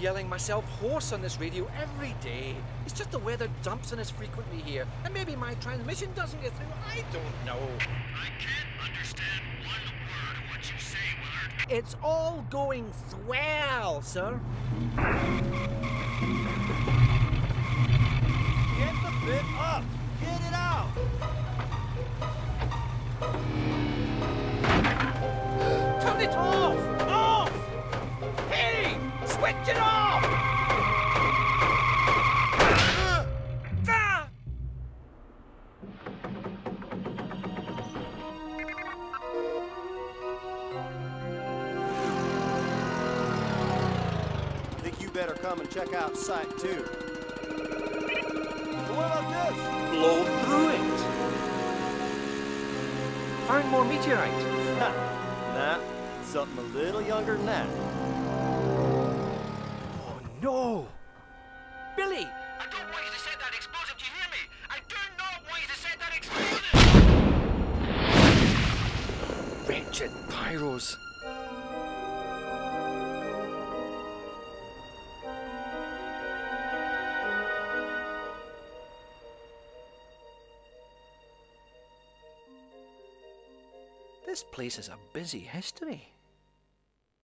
yelling myself hoarse on this radio every day. It's just the weather dumps on us frequently here, and maybe my transmission doesn't get through. I don't know. I can't understand one word of what you say, Willard. It's all going swell, sir. Get the bit up! Get it out! Turn it off! Off! Hey! Switch it off! Ah! Think you better come and check out Site 2. What about this? Blow through it! Find more meteorite. Nah, something a little younger than that. Oh no! Billy! I don't want you to set that explosive, do you hear me? I do not want you to set that explosive! Wretched pyros. This place is a busy history.